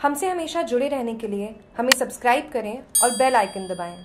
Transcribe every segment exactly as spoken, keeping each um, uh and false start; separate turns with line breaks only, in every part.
हमसे हमेशा जुड़े रहने के लिए हमें सब्सक्राइब करें और बेल आइकन दबाएं।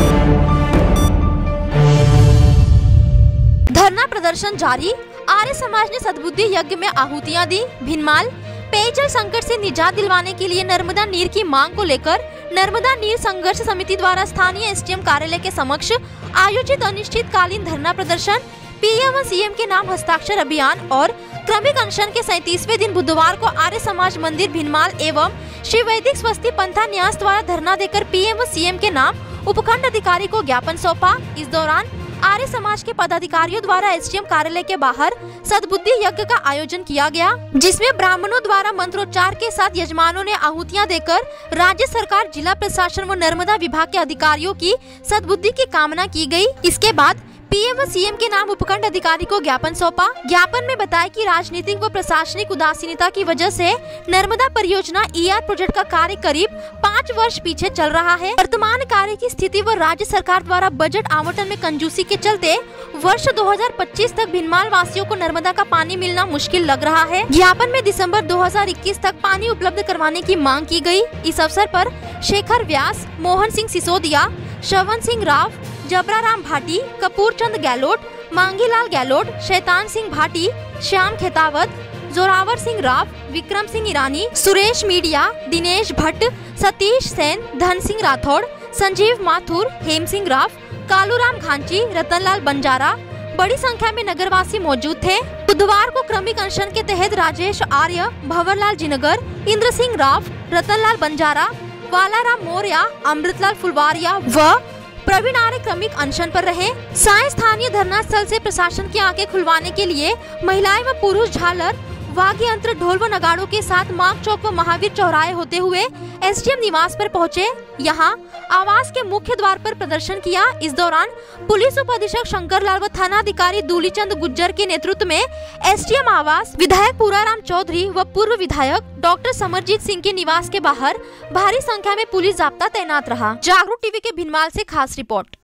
धरना प्रदर्शन जारी। आर्य समाज ने सद्बुद्धि यज्ञ में आहुतियां दी। भिनमाल। पेयजल संकट से निजात दिलवाने के लिए नर्मदा नीर की मांग को लेकर नर्मदा नीर संघर्ष समिति द्वारा स्थानीय एसडीएम कार्यालय के समक्ष आयोजित अनिश्चितकालीन धरना प्रदर्शन, पीएम व सीएम के नाम हस्ताक्षर अभियान और क्रमिक अनशन के सैंतीसवें दिन बुधवार को आर्य समाज मंदिर भिनमाल एवं श्री वैदिक स्वस्ति पंथा न्यास द्वारा धरना देकर पीएम व सीएम के नाम उपखंड अधिकारी को ज्ञापन सौंपा। इस दौरान आर्य समाज के पदाधिकारियों द्वारा एसडीएम कार्यालय के बाहर सद्बुद्धि यज्ञ का आयोजन किया गया, जिसमें ब्राह्मणों द्वारा मंत्रोच्चार के साथ यजमानों ने आहुतियां देकर राज्य सरकार, जिला प्रशासन व नर्मदा विभाग के अधिकारियों की सद्बुद्धि की कामना की गई। इसके बाद पीएम व सीएम के नाम उपखंड अधिकारी को ज्ञापन सौंपा। ज्ञापन में बताया कि राजनीतिक व प्रशासनिक उदासीनता की वजह से नर्मदा परियोजना ईआर प्रोजेक्ट का कार्य करीब पाँच वर्ष पीछे चल रहा है। वर्तमान कार्य की स्थिति व राज्य सरकार द्वारा बजट आवंटन में कंजूसी के चलते वर्ष दो हजार पच्चीस तक भिनमाल वासियों को नर्मदा का पानी मिलना मुश्किल लग रहा है। ज्ञापन में दिसंबर दो हजार इक्कीस तक पानी उपलब्ध करवाने की मांग की गई। इस अवसर पर शेखर व्यास, मोहन सिंह सिसोदिया, श्रवण सिंह राव, जबराराम भाटी, कपूरचंद गहलोत, मांगीलाल गहलोत, शैतान सिंह भाटी, श्याम खेतावत, जोरावर सिंह राव, विक्रम सिंह ईरानी, सुरेश मीडिया, दिनेश भट्ट, सतीश सेन, धन सिंह राठौड़, संजीव माथुर, हेम सिंह राव, कालूराम खांची, रतनलाल बंजारा बड़ी संख्या में नगरवासी मौजूद थे। बुधवार को क्रमिक अनशन के तहत राजेश आर्य, भंवरलाल जिनगर, इंद्र सिंह राव, रतनलाल बंजारा, वालाराम मौर्य, अमृतलाल फुलवारिया व प्रवीण आर्य क्रमिक अनशन पर रहे। साय स्थानीय धरना स्थल से प्रशासन की आंखें खुलवाने के लिए महिलाएं व पुरुष झालर, वाद्य यंत्र, ढोल व नगाड़ों के साथ मार्ग चौक व महावीर चौराहे होते हुए एसडीएम निवास पर पहुंचे। यहां आवास के मुख्य द्वार पर प्रदर्शन किया। इस दौरान पुलिस उप अधीक्षक शंकर लाल व थानाधिकारी दूलीचंद गुज्जर के नेतृत्व में एसडीएम आवास, विधायक पूराराम चौधरी व पूर्व विधायक डॉक्टर समरजीत सिंह के निवास के बाहर भारी संख्या में पुलिस जाब्ता तैनात रहा। जागरूक टीवी के भिनमाल से खास रिपोर्ट।